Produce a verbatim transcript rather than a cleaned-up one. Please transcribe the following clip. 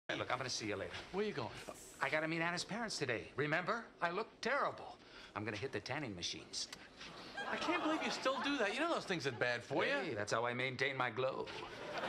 Hey, look, I'm gonna see you later. Where you going? I gotta meet Anna's parents today. Remember? I look terrible. I'm gonna hit the tanning machines. I can't believe you still do that. You know those things are bad for Hey, you. that's how I maintain my glow.